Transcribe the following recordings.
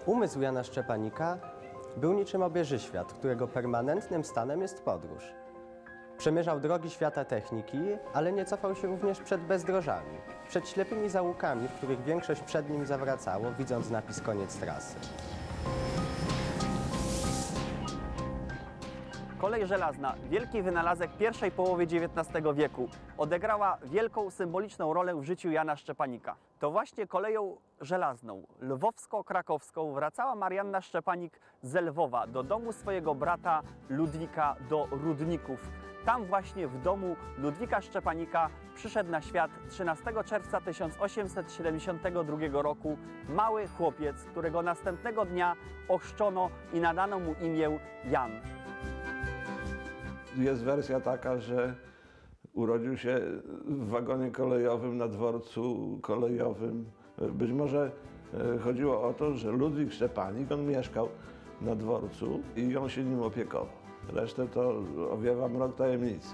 Umysł Jana Szczepanika był niczym obieżyświat, którego permanentnym stanem jest podróż. Przemierzał drogi świata techniki, ale nie cofał się również przed bezdrożami, przed ślepymi zaułkami, w których większość przed nim zawracało, widząc napis koniec trasy. Kolej żelazna, wielki wynalazek pierwszej połowy XIX wieku, odegrała wielką symboliczną rolę w życiu Jana Szczepanika. To właśnie koleją żelazną, lwowsko-krakowską, wracała Marianna Szczepanik z Lwowa do domu swojego brata Ludwika do Rudników. Tam właśnie w domu Ludwika Szczepanika przyszedł na świat 13 czerwca 1872 roku mały chłopiec, którego następnego dnia ochrzczono i nadano mu imię Jan. Jest wersja taka, że urodził się w wagonie kolejowym na dworcu kolejowym. Być może chodziło o to, że Ludwik Szczepanik, on mieszkał na dworcu i on się nim opiekował. Resztę to owiewa mrok tajemnicy.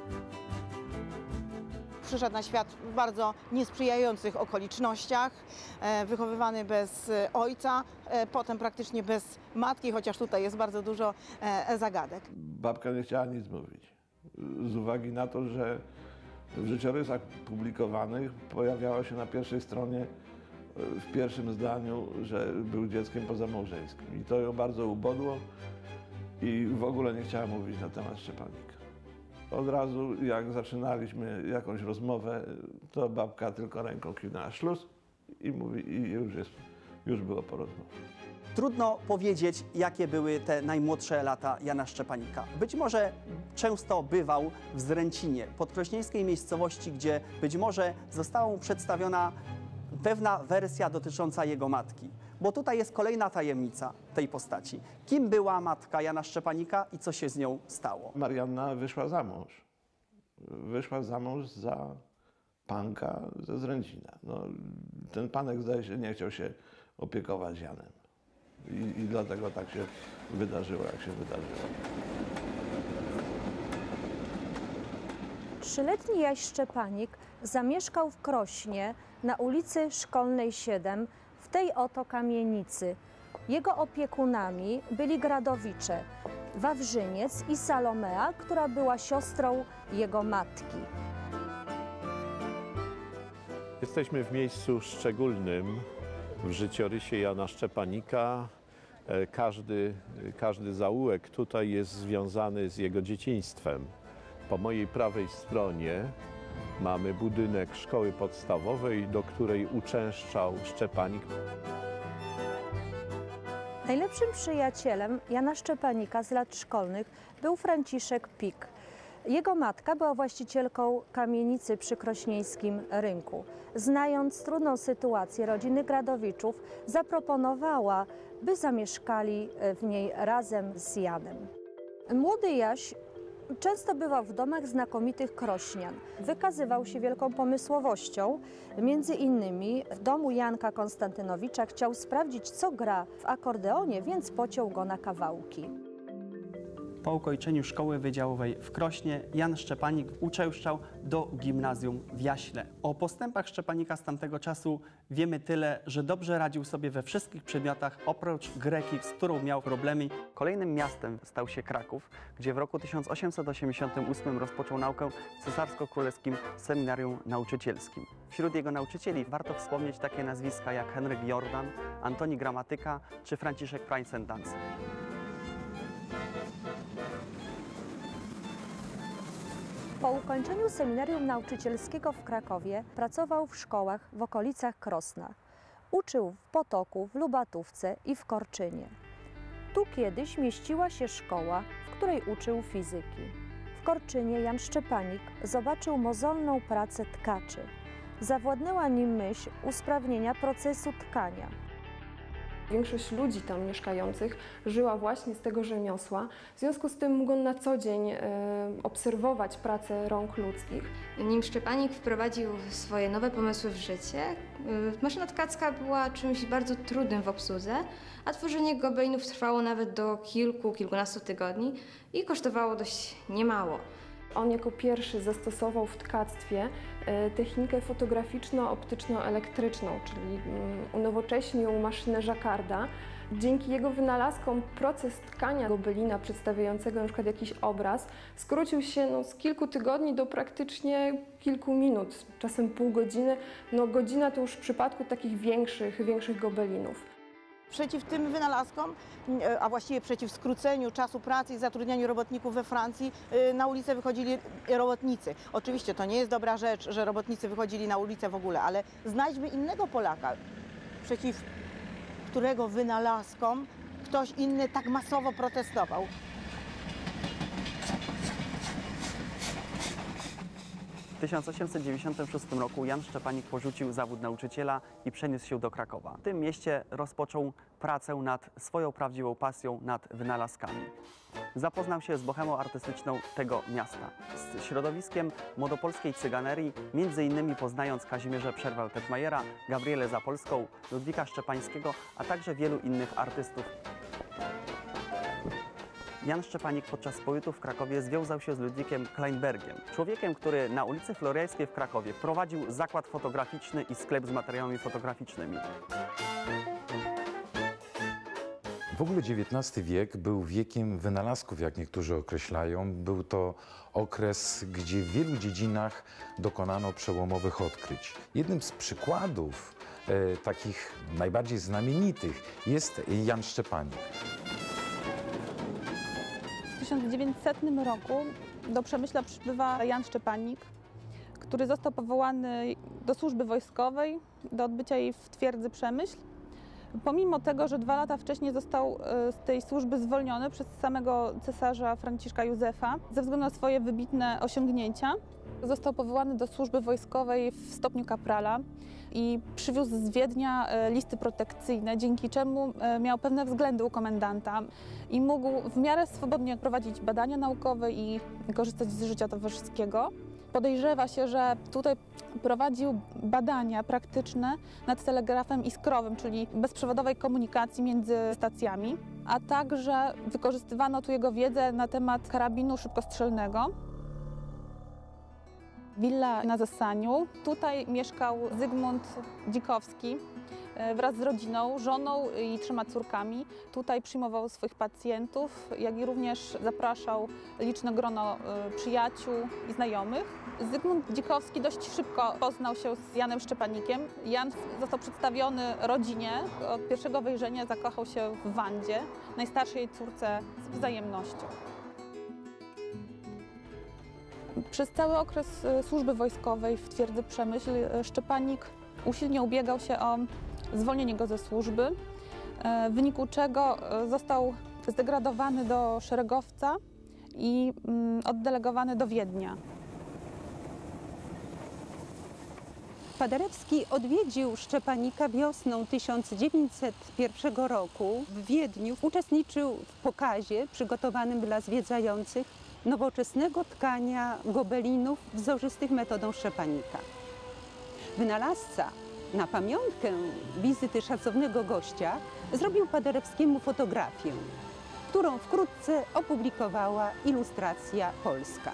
Przyszedł na świat w bardzo niesprzyjających okolicznościach, wychowywany bez ojca, potem praktycznie bez matki, chociaż tutaj jest bardzo dużo zagadek. Babka nie chciała nic mówić, z uwagi na to, że w życiorysach publikowanych pojawiało się na pierwszej stronie, w pierwszym zdaniu, że był dzieckiem pozamałżeńskim. I to ją bardzo ubodło i w ogóle nie chciała mówić na temat Szczepanika. Od razu, jak zaczynaliśmy jakąś rozmowę, to babka tylko ręką kiwnęła szluz i mówi, i już było po rozmowie. Trudno powiedzieć, jakie były te najmłodsze lata Jana Szczepanika. Być może często bywał w Zręcinie, podkrośnieńskiej miejscowości, gdzie być może została mu przedstawiona pewna wersja dotycząca jego matki. Bo tutaj jest kolejna tajemnica tej postaci. Kim była matka Jana Szczepanika i co się z nią stało? Marianna wyszła za mąż. Wyszła za mąż za panka ze Zręcina. No, ten panek, zdaje się, nie chciał się opiekować Janem. I dlatego tak się wydarzyło, jak się wydarzyło. Trzyletni Jaś Szczepanik zamieszkał w Krośnie na ulicy Szkolnej 7 w tej oto kamienicy. Jego opiekunami byli Gradowicze, Wawrzyniec i Salomea, która była siostrą jego matki. Jesteśmy w miejscu szczególnym w życiorysie Jana Szczepanika. Każdy zaułek tutaj jest związany z jego dzieciństwem. Po mojej prawej stronie mamy budynek szkoły podstawowej, do której uczęszczał Szczepanik. Najlepszym przyjacielem Jana Szczepanika z lat szkolnych był Franciszek Pik. Jego matka była właścicielką kamienicy przy Krośnieńskim Rynku. Znając trudną sytuację rodziny Gradowiczów, zaproponowała, by zamieszkali w niej razem z Janem. Młody Jaś często bywał w domach znakomitych krośnian. Wykazywał się wielką pomysłowością. Między innymi w domu Janka Konstantynowicza chciał sprawdzić, co gra w akordeonie, więc pociął go na kawałki. Po ukończeniu szkoły wydziałowej w Krośnie Jan Szczepanik uczęszczał do gimnazjum w Jaśle. O postępach Szczepanika z tamtego czasu wiemy tyle, że dobrze radził sobie we wszystkich przedmiotach oprócz greki, z którą miał problemy. Kolejnym miastem stał się Kraków, gdzie w roku 1888 rozpoczął naukę w Cesarsko-Królewskim Seminarium Nauczycielskim. Wśród jego nauczycieli warto wspomnieć takie nazwiska jak Henryk Jordan, Antoni Gramatyka czy Franciszek Prajnsendans. Po ukończeniu seminarium nauczycielskiego w Krakowie pracował w szkołach w okolicach Krosna. Uczył w Potoku, w Lubatówce i w Korczynie. Tu kiedyś mieściła się szkoła, w której uczył fizyki. W Korczynie Jan Szczepanik zobaczył mozolną pracę tkaczy. Zawładnęła nim myśl usprawnienia procesu tkania. Większość ludzi tam mieszkających żyła właśnie z tego rzemiosła. W związku z tym mógł on na co dzień obserwować pracę rąk ludzkich. Nim Szczepanik wprowadził swoje nowe pomysły w życie, maszyna tkacka była czymś bardzo trudnym w obsłudze, a tworzenie gobelinów trwało nawet do kilkunastu tygodni i kosztowało dość niemało. On jako pierwszy zastosował w tkactwie technikę fotograficzno-optyczno-elektryczną, czyli unowocześnił maszynę Jacquarda, Dzięki jego wynalazkom proces tkania gobelina przedstawiającego na przykład jakiś obraz skrócił się z kilku tygodni do praktycznie kilku minut, czasem pół godziny. Godzina to już w przypadku takich większych gobelinów. Przeciw tym wynalazkom, a właściwie przeciw skróceniu czasu pracy i zatrudnianiu robotników we Francji, na ulicę wychodzili robotnicy. Oczywiście to nie jest dobra rzecz, że robotnicy wychodzili na ulicę w ogóle, ale znajdźmy innego Polaka, przeciw którego wynalazkom ktoś inny tak masowo protestował. W 1896 roku Jan Szczepanik porzucił zawód nauczyciela i przeniósł się do Krakowa. W tym mieście rozpoczął pracę nad swoją prawdziwą pasją, nad wynalazkami. Zapoznał się z bohemą artystyczną tego miasta, z środowiskiem młodopolskiej cyganerii, m.in. poznając Kazimierza Przerwę-Tetmajera, Gabrielę Zapolską, Ludwika Szczepańskiego, a także wielu innych artystów. Jan Szczepanik podczas pobytu w Krakowie związał się z Ludwikiem Kleinbergiem, człowiekiem, który na ulicy Floriajskiej w Krakowie prowadził zakład fotograficzny i sklep z materiałami fotograficznymi. W ogóle XIX wiek był wiekiem wynalazków, jak niektórzy określają. Był to okres, gdzie w wielu dziedzinach dokonano przełomowych odkryć. Jednym z przykładów takich najbardziej znamienitych jest Jan Szczepanik. W 1900 roku do Przemyśla przybywa Jan Szczepanik, który został powołany do służby wojskowej, do odbycia jej w twierdzy Przemyśl. Pomimo tego, że 2 lata wcześniej został z tej służby zwolniony przez samego cesarza Franciszka Józefa ze względu na swoje wybitne osiągnięcia, został powołany do służby wojskowej w stopniu kaprala i przywiózł z Wiednia listy protekcyjne, dzięki czemu miał pewne względy u komendanta i mógł w miarę swobodnie prowadzić badania naukowe i korzystać z życia towarzyskiego. Podejrzewa się, że tutaj prowadził badania praktyczne nad telegrafem iskrowym, czyli bezprzewodowej komunikacji między stacjami, a także wykorzystywano tu jego wiedzę na temat karabinu szybkostrzelnego. Willa na Zassaniu. Tutaj mieszkał Zygmunt Dzikowski wraz z rodziną, żoną i 3 córkami. Tutaj przyjmował swoich pacjentów, jak i również zapraszał liczne grono przyjaciół i znajomych. Zygmunt Dzikowski dość szybko poznał się z Janem Szczepanikiem. Jan został przedstawiony rodzinie. Od pierwszego wejrzenia zakochał się w Wandzie, najstarszej córce, z wzajemnością. Przez cały okres służby wojskowej w twierdzy Przemyśl Szczepanik usilnie ubiegał się o zwolnienie go ze służby, w wyniku czego został zdegradowany do szeregowca i oddelegowany do Wiednia. Paderewski odwiedził Szczepanika wiosną 1901 roku w Wiedniu. Uczestniczył w pokazie przygotowanym dla zwiedzających nowoczesnego tkania gobelinów wzorzystych metodą Szczepanika. Wynalazca na pamiątkę wizyty szacownego gościa zrobił Paderewskiemu fotografię, którą wkrótce opublikowała Ilustracja Polska.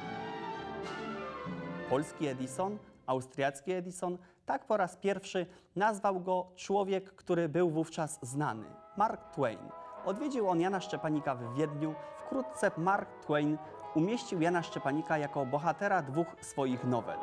Polski Edison, austriacki Edison, tak po raz pierwszy nazwał go człowiek, który był wówczas znany, Mark Twain. Odwiedził on Jana Szczepanika w Wiedniu. Wkrótce Mark Twain umieścił Jana Szczepanika jako bohatera 2 swoich nowel.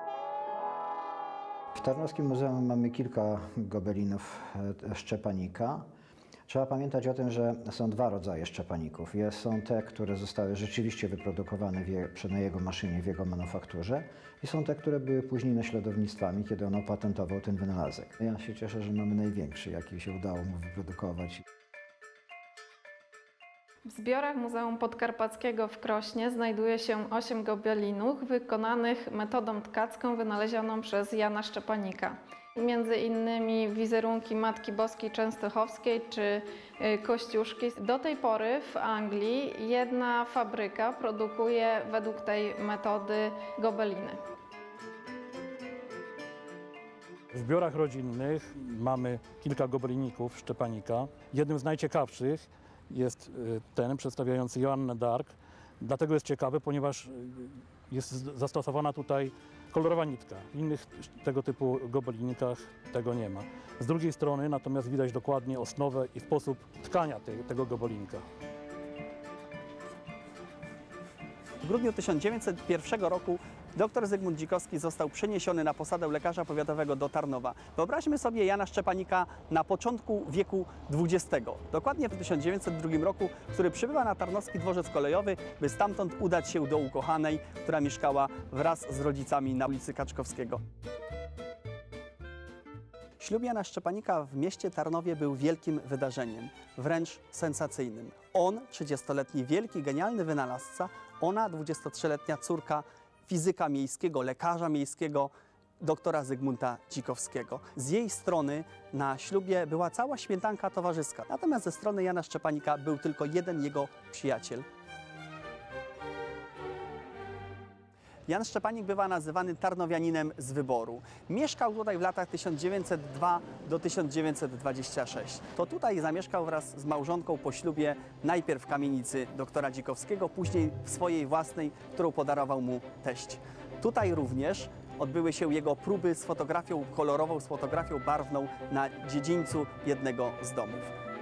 W Tarnowskim Muzeum mamy kilka gobelinów Szczepanika. Trzeba pamiętać o tym, że są 2 rodzaje Szczepaników. Są te, które zostały rzeczywiście wyprodukowane na jego maszynie, w jego manufakturze i są te, które były później naśladownictwami, kiedy on opatentował ten wynalazek. Ja się cieszę, że mamy największy, jaki się udało mu wyprodukować. W zbiorach Muzeum Podkarpackiego w Krośnie znajduje się 8 gobelinów wykonanych metodą tkacką wynalezioną przez Jana Szczepanika. Między innymi wizerunki Matki Boskiej Częstochowskiej czy Kościuszki. Do tej pory w Anglii jedna fabryka produkuje według tej metody gobeliny. W zbiorach rodzinnych mamy kilka gobeliników Szczepanika. Jednym z najciekawszych jest ten przedstawiający Joannę d'Arc, Dlatego jest ciekawy, ponieważ jest zastosowana tutaj kolorowa nitka. W innych tego typu gobelinkach tego nie ma. Z drugiej strony natomiast widać dokładnie osnowę i sposób tkania tego gobelinka. W grudniu 1901 roku dr Zygmunt Dzikowski został przeniesiony na posadę lekarza powiatowego do Tarnowa. Wyobraźmy sobie Jana Szczepanika na początku wieku XX, dokładnie w 1902 roku, który przybywa na Tarnowski Dworzec Kolejowy, by stamtąd udać się do ukochanej, która mieszkała wraz z rodzicami na ulicy Kaczkowskiego. Ślub Jana Szczepanika w mieście Tarnowie był wielkim wydarzeniem, wręcz sensacyjnym. On, 30-letni wielki, genialny wynalazca, ona, 23-letnia córka fizyka miejskiego, lekarza miejskiego, doktora Zygmunta Dzikowskiego. Z jej strony na ślubie była cała śmietanka towarzyska, natomiast ze strony Jana Szczepanika był tylko jeden jego przyjaciel. Jan Szczepanik bywa nazywany tarnowianinem z wyboru. Mieszkał tutaj w latach 1902 do 1926. To tutaj zamieszkał wraz z małżonką po ślubie, najpierw w kamienicy doktora Dzikowskiego, później w swojej własnej, którą podarował mu teść. Tutaj również odbyły się jego próby z fotografią kolorową, z fotografią barwną na dziedzińcu jednego z domów.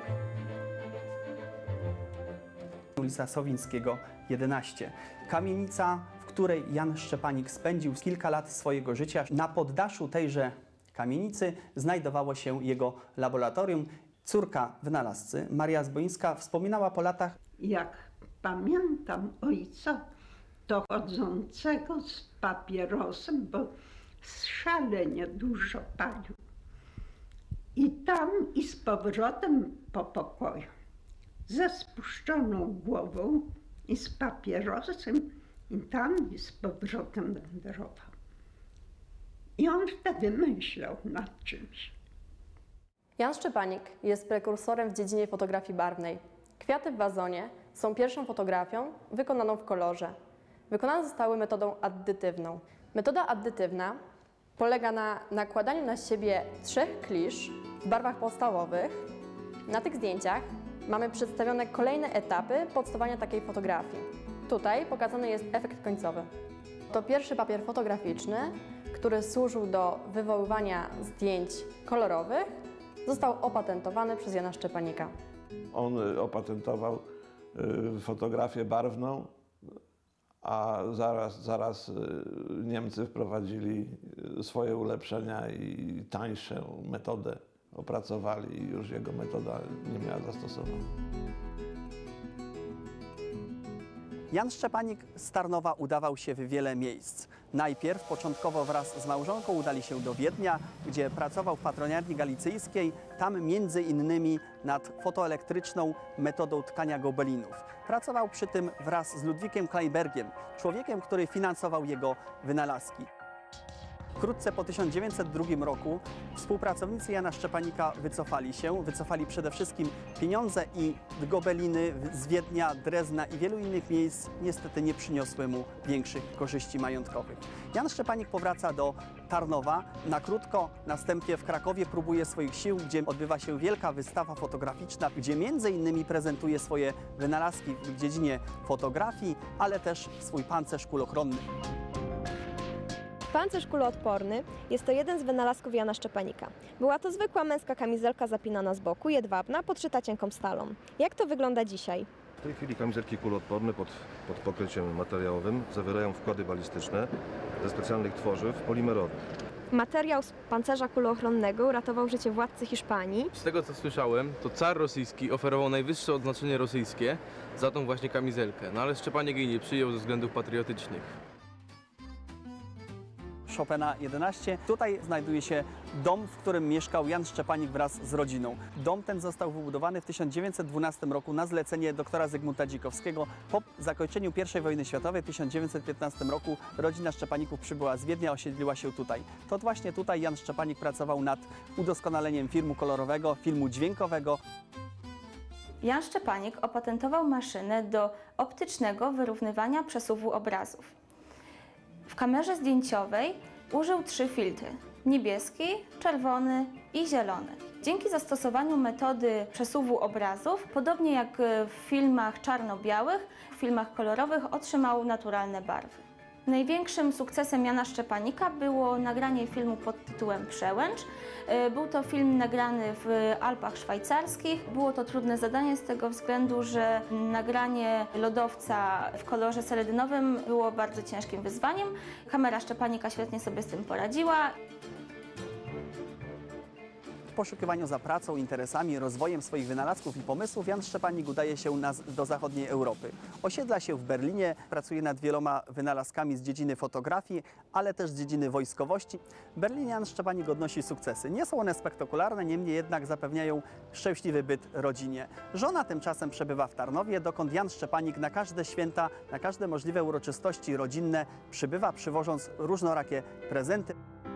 Ulica Sowińskiego 11. Kamienica, w której Jan Szczepanik spędził kilka lat swojego życia. Na poddaszu tejże kamienicy znajdowało się jego laboratorium. Córka wynalazcy, Maria Zbońska, wspominała po latach: jak pamiętam ojca dochodzącego z papierosem, bo szalenie dużo palił. I tam i z powrotem po pokoju, ze spuszczoną głową i z papierosem, i tam i z powrotem wędrował. I on wtedy myślał nad czymś. Jan Szczepanik jest prekursorem w dziedzinie fotografii barwnej. Kwiaty w wazonie są pierwszą fotografią wykonaną w kolorze. Wykonane zostały metodą addytywną. Metoda addytywna polega na nakładaniu na siebie 3 klisz w barwach podstawowych. Na tych zdjęciach mamy przedstawione kolejne etapy powstawania takiej fotografii. Tutaj pokazany jest efekt końcowy. To pierwszy papier fotograficzny, który służył do wywoływania zdjęć kolorowych, został opatentowany przez Jana Szczepanika. On opatentował fotografię barwną, a zaraz Niemcy wprowadzili swoje ulepszenia i tańszą metodę opracowali i już jego metoda nie miała zastosowania. Jan Szczepanik z Tarnowa udawał się w wiele miejsc. Najpierw początkowo wraz z małżonką udali się do Wiednia, gdzie pracował w patroniarni galicyjskiej, tam między innymi nad fotoelektryczną metodą tkania gobelinów. Pracował przy tym wraz z Ludwikiem Kleinbergiem, człowiekiem, który finansował jego wynalazki. Wkrótce po 1902 roku współpracownicy Jana Szczepanika wycofali przede wszystkim pieniądze i gobeliny z Wiednia, Drezna i wielu innych miejsc niestety nie przyniosły mu większych korzyści majątkowych. Jan Szczepanik powraca do Tarnowa na krótko, następnie w Krakowie próbuje swoich sił, gdzie odbywa się wielka wystawa fotograficzna, gdzie między innymi prezentuje swoje wynalazki w dziedzinie fotografii, ale też swój pancerz kulochronny. Pancerz kuloodporny jest to jeden z wynalazków Jana Szczepanika. Była to zwykła męska kamizelka zapinana z boku, jedwabna, podszyta cienką stalą. Jak to wygląda dzisiaj? W tej chwili kamizelki kuloodporne pod pokryciem materiałowym zawierają wkłady balistyczne ze specjalnych tworzyw polimerowych. Materiał z pancerza kuloochronnego uratował życie władcy Hiszpanii. Z tego co słyszałem, to car rosyjski oferował najwyższe odznaczenie rosyjskie za tą właśnie kamizelkę, no ale Szczepanik jej nie przyjął ze względów patriotycznych. Chopina 11. Tutaj znajduje się dom, w którym mieszkał Jan Szczepanik wraz z rodziną. Dom ten został wybudowany w 1912 roku na zlecenie doktora Zygmunta Dzikowskiego. Po zakończeniu I wojny światowej w 1915 roku rodzina Szczepaników przybyła z Wiednia, osiedliła się tutaj. To właśnie tutaj Jan Szczepanik pracował nad udoskonaleniem filmu kolorowego, filmu dźwiękowego. Jan Szczepanik opatentował maszynę do optycznego wyrównywania przesuwu obrazów. W kamerze zdjęciowej użył 3 filtry: niebieski, czerwony i zielony. Dzięki zastosowaniu metody przesuwu obrazów, podobnie jak w filmach czarno-białych, w filmach kolorowych otrzymał naturalne barwy. Największym sukcesem Jana Szczepanika było nagranie filmu pod tytułem Przełęcz. Był to film nagrany w Alpach szwajcarskich. Było to trudne zadanie z tego względu, że nagranie lodowca w kolorze seledynowym było bardzo ciężkim wyzwaniem. Kamera Szczepanika świetnie sobie z tym poradziła. W poszukiwaniu za pracą, interesami, rozwojem swoich wynalazków i pomysłów Jan Szczepanik udaje się do zachodniej Europy. Osiedla się w Berlinie, pracuje nad wieloma wynalazkami z dziedziny fotografii, ale też z dziedziny wojskowości. W Berlinie Jan Szczepanik odnosi sukcesy. Nie są one spektakularne, niemniej jednak zapewniają szczęśliwy byt rodzinie. Żona tymczasem przebywa w Tarnowie, dokąd Jan Szczepanik na każde święta, na każde możliwe uroczystości rodzinne przybywa, przywożąc różnorakie prezenty.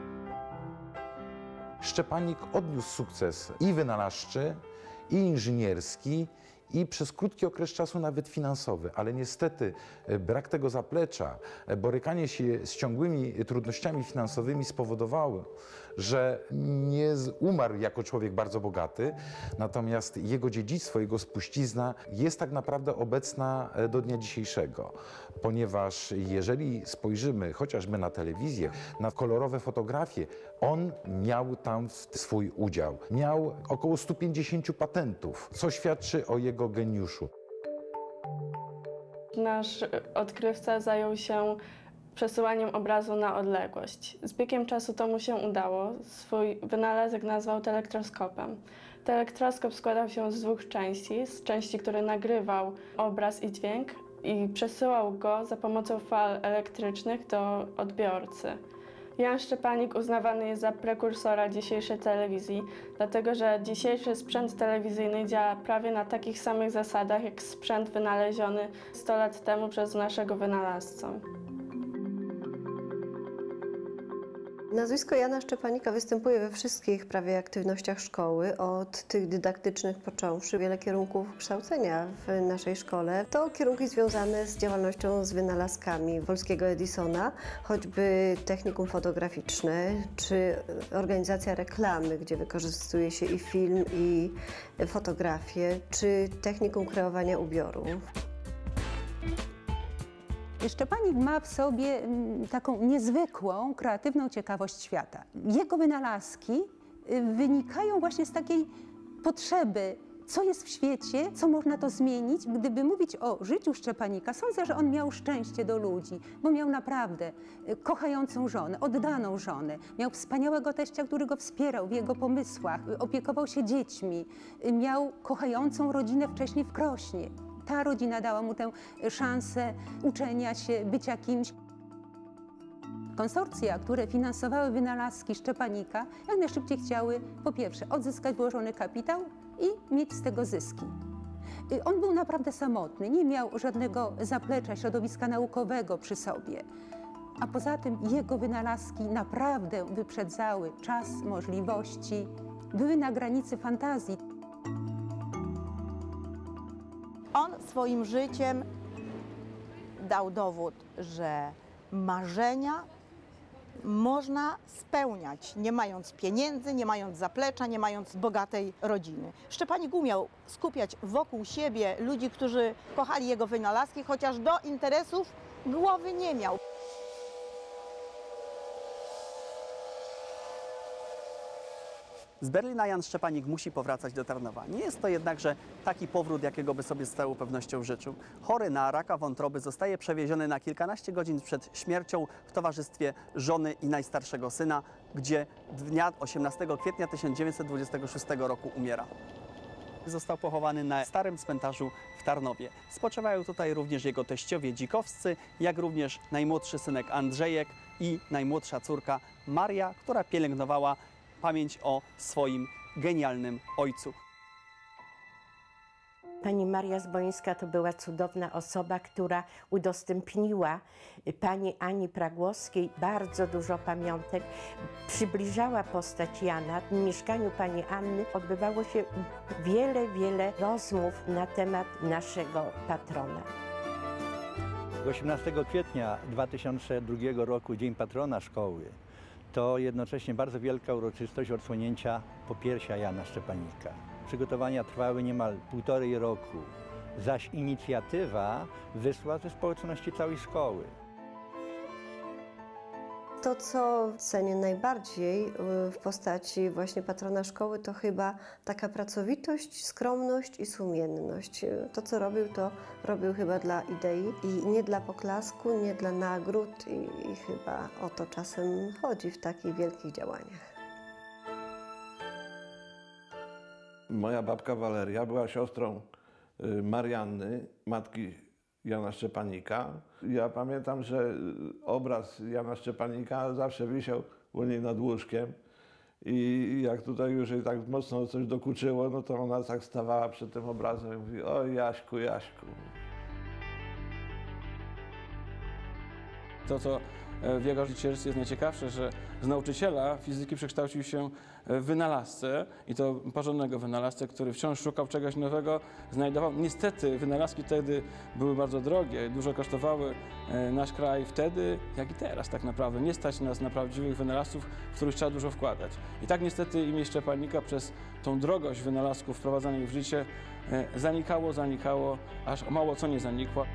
Szczepanik odniósł sukces i wynalazczy, i inżynierski, i przez krótki okres czasu nawet finansowy, ale niestety brak tego zaplecza, borykanie się z ciągłymi trudnościami finansowymi spowodowało, że nie umarł jako człowiek bardzo bogaty, natomiast jego dziedzictwo, jego spuścizna jest tak naprawdę obecna do dnia dzisiejszego, ponieważ jeżeli spojrzymy chociażby na telewizję, na kolorowe fotografie, on miał tam swój udział. Miał około 150 patentów, co świadczy o jego geniuszu. Nasz odkrywca zajął się przesyłaniem obrazu na odległość. Z biegiem czasu to mu się udało. Swój wynalazek nazwał telektroskopem. Telektroskop składał się z dwóch części. Z części, który nagrywał obraz i dźwięk i przesyłał go za pomocą fal elektrycznych do odbiorcy. Jan Szczepanik uznawany jest za prekursora dzisiejszej telewizji, dlatego że dzisiejszy sprzęt telewizyjny działa prawie na takich samych zasadach jak sprzęt wynaleziony 100 lat temu przez naszego wynalazcę. Nazwisko Jana Szczepanika występuje we wszystkich prawie aktywnościach szkoły, od tych dydaktycznych począwszy. Wiele kierunków kształcenia w naszej szkole to kierunki związane z działalnością z wynalazkami polskiego Edisona, choćby technikum fotograficzne, czy organizacja reklamy, gdzie wykorzystuje się i film, i fotografię, czy technikum kreowania ubiorów. Szczepanik ma w sobie taką niezwykłą, kreatywną ciekawość świata. Jego wynalazki wynikają właśnie z takiej potrzeby, co jest w świecie, co można to zmienić. Gdyby mówić o życiu Szczepanika, sądzę, że on miał szczęście do ludzi, bo miał naprawdę kochającą żonę, oddaną żonę. Miał wspaniałego teścia, który go wspierał w jego pomysłach, opiekował się dziećmi. Miał kochającą rodzinę wcześniej w Krośnie. Ta rodzina dała mu tę szansę uczenia się, bycia kimś. Konsorcja, które finansowały wynalazki Szczepanika, jak najszybciej chciały, po pierwsze, odzyskać włożony kapitał i mieć z tego zyski. On był naprawdę samotny, nie miał żadnego zaplecza, środowiska naukowego przy sobie. A poza tym jego wynalazki naprawdę wyprzedzały czas, możliwości, były na granicy fantazji. On swoim życiem dał dowód, że marzenia można spełniać, nie mając pieniędzy, nie mając zaplecza, nie mając bogatej rodziny. Szczepanik umiał skupiać wokół siebie ludzi, którzy kochali jego wynalazki, chociaż do interesów głowy nie miał. Z Berlina Jan Szczepanik musi powracać do Tarnowa. Nie jest to jednakże taki powrót, jakiego by sobie z całą pewnością życzył. Chory na raka wątroby zostaje przewieziony na kilkanaście godzin przed śmiercią w towarzystwie żony i najstarszego syna, gdzie dnia 18 kwietnia 1926 roku umiera. Został pochowany na starym cmentarzu w Tarnowie. Spoczywają tutaj również jego teściowie dzikowscy, jak również najmłodszy synek Andrzejek i najmłodsza córka Maria, która pielęgnowała pamięć o swoim genialnym ojcu. Pani Maria Zbońska to była cudowna osoba, która udostępniła pani Ani Pragłowskiej bardzo dużo pamiątek. Przybliżała postać Jana. W mieszkaniu pani Anny odbywało się wiele rozmów na temat naszego patrona. 18 kwietnia 2002 roku, Dzień Patrona Szkoły, to jednocześnie bardzo wielka uroczystość odsłonięcia popiersia Jana Szczepanika. Przygotowania trwały niemal 1,5 roku, zaś inicjatywa wyszła ze społeczności całej szkoły. To, co cenię najbardziej w postaci właśnie patrona szkoły, to chyba taka pracowitość, skromność i sumienność. To, co robił chyba dla idei i nie dla poklasku, nie dla nagród i chyba o to czasem chodzi w takich wielkich działaniach. Moja babka Waleria była siostrą Marianny, matki Jana Szczepanika. Ja pamiętam, że obraz Jana Szczepanika zawsze wisiał u niej nad łóżkiem i jak tutaj już jej tak mocno coś dokuczyło, no to ona tak stawała przed tym obrazem i mówi: oj, Jaśku, Jaśku. To, co w jego życiorysku jest najciekawsze, że z nauczyciela fizyki przekształcił się w wynalazcę i to porządnego wynalazcę, który wciąż szukał czegoś nowego, znajdował. Niestety wynalazki wtedy były bardzo drogie, dużo kosztowały nasz kraj wtedy, jak i teraz tak naprawdę. Nie stać nas na prawdziwych wynalazców, w których trzeba dużo wkładać. I tak niestety imię Szczepanika przez tą drogość wynalazków wprowadzanych w życie zanikało, aż o mało co nie zanikło.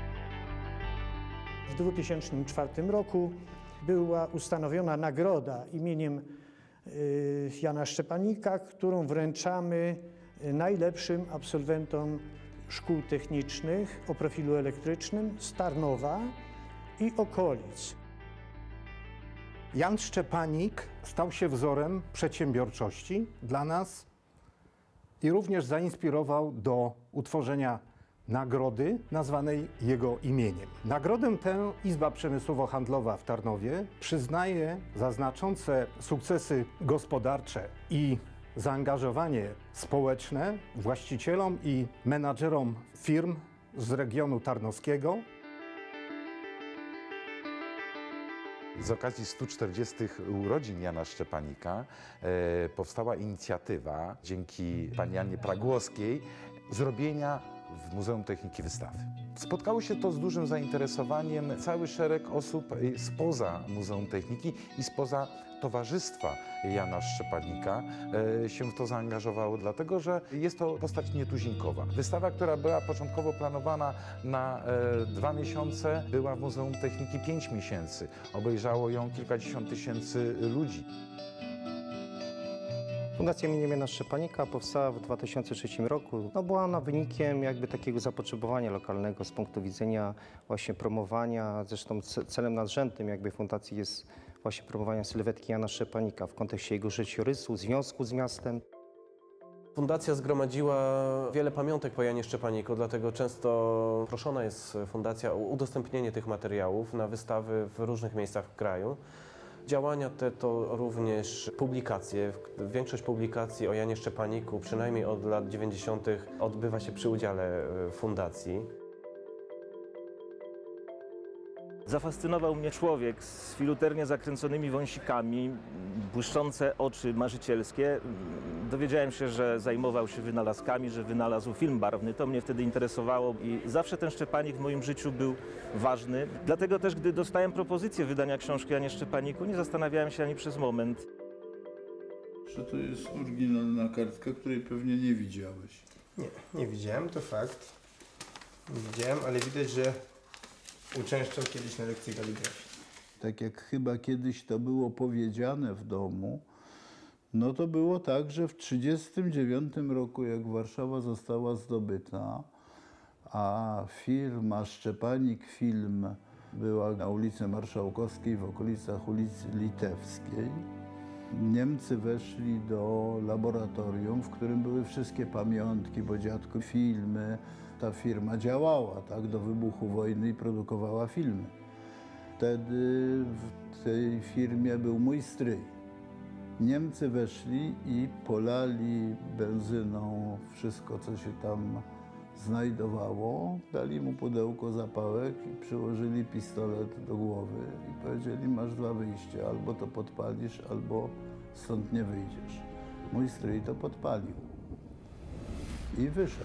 W 2004 roku była ustanowiona nagroda imieniem Jana Szczepanika, którą wręczamy najlepszym absolwentom szkół technicznych o profilu elektrycznym z Tarnowa i okolic. Jan Szczepanik stał się wzorem przedsiębiorczości dla nas i również zainspirował do utworzenia nagrody nazwanej jego imieniem. Nagrodę tę Izba Przemysłowo-Handlowa w Tarnowie przyznaje za znaczące sukcesy gospodarcze i zaangażowanie społeczne właścicielom i menadżerom firm z regionu tarnowskiego. Z okazji 140 urodzin Jana Szczepanika powstała inicjatywa dzięki pani Annie Pragłowskiej zrobienia w Muzeum Techniki wystawy. Spotkało się to z dużym zainteresowaniem. Cały szereg osób spoza Muzeum Techniki i spoza towarzystwa Jana Szczepanika się w to zaangażowało, dlatego że jest to postać nietuzinkowa. Wystawa, która była początkowo planowana na 2 miesiące, była w Muzeum Techniki 5 miesięcy. Obejrzało ją kilkadziesiąt tysięcy ludzi. Fundacja im. Jana Szczepanika powstała w 2003 roku. Była ona wynikiem jakby takiego zapotrzebowania lokalnego z punktu widzenia właśnie promowania. Zresztą celem nadrzędnym jakby fundacji jest właśnie promowania sylwetki Jana Szczepanika w kontekście jego życiorysu, związku z miastem. Fundacja zgromadziła wiele pamiątek po Janie Szczepaniku, dlatego często proszona jest fundacja o udostępnienie tych materiałów na wystawy w różnych miejscach w kraju. Działania te to również publikacje. Większość publikacji o Janie Szczepaniku, przynajmniej od lat 90., odbywa się przy udziale fundacji. Zafascynował mnie człowiek z filuternie zakręconymi wąsikami, błyszczące oczy marzycielskie. Dowiedziałem się, że zajmował się wynalazkami, że wynalazł film barwny. To mnie wtedy interesowało i zawsze ten Szczepanik w moim życiu był ważny. Dlatego też, gdy dostałem propozycję wydania książki o Janie Szczepaniku, nie zastanawiałem się ani przez moment. Że to jest oryginalna kartka, której pewnie nie widziałeś. Nie widziałem, to fakt. Nie widziałem, ale widać, że uczęszczał kiedyś na lekcji kaligrafii. Tak jak chyba kiedyś to było powiedziane w domu, no to było tak, że w 1939 roku, jak Warszawa została zdobyta, a firma Szczepanik Film była na ulicy Marszałkowskiej w okolicach ulicy Litewskiej, Niemcy weszli do laboratorium, w którym były wszystkie pamiątki, bo dziadku filmy. Ta firma działała tak, do wybuchu wojny i produkowała filmy. Wtedy w tej firmie był mój stryj. Niemcy weszli i polali benzyną wszystko, co się tam znajdowało. Dali mu pudełko zapałek i przyłożyli pistolet do głowy i powiedzieli: masz 2 wyjścia, albo to podpalisz, albo stąd nie wyjdziesz. Mój stryj to podpalił i wyszedł.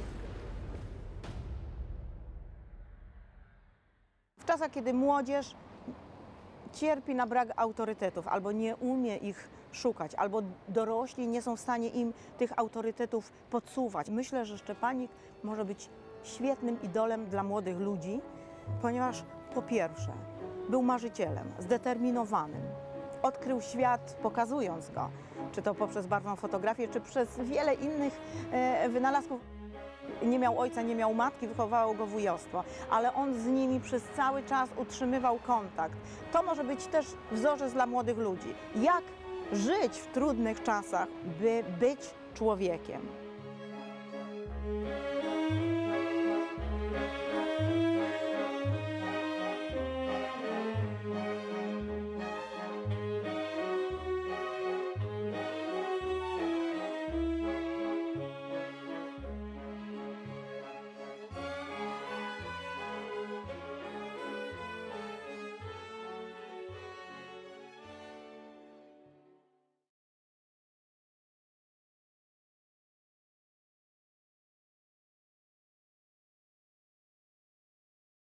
W czasach, kiedy młodzież cierpi na brak autorytetów, albo nie umie ich szukać, albo dorośli nie są w stanie im tych autorytetów podsuwać. Myślę, że Szczepanik może być świetnym idolem dla młodych ludzi, ponieważ po pierwsze był marzycielem, zdeterminowanym. Odkrył świat pokazując go, czy to poprzez barwną fotografię, czy przez wiele innych wynalazków. Nie miał ojca, nie miał matki, wychowało go wujostwo, ale on z nimi przez cały czas utrzymywał kontakt. To może być też wzorzec dla młodych ludzi. Jak żyć w trudnych czasach, by być człowiekiem.